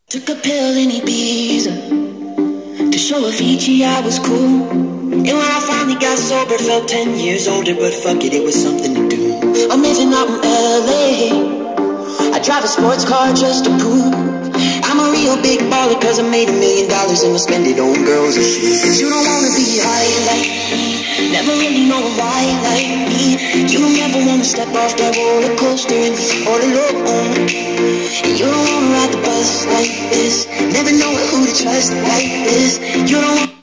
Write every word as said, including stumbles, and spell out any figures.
Took a pill in Ibiza to show Avicii I was cool. And when I finally got sober, felt ten years older. But fuck it, it was something to do. I'm living out in L A. I drive a sports car just to prove I'm a real big baller, cause I made a million dollars and I spend it on girls and shoes. Cause you don't wanna be high like me, never really know why like me. You don't ever wanna step off that roller coaster and be all alone. And you don't wanna ride the bus like this, never know who to trust like this. You don't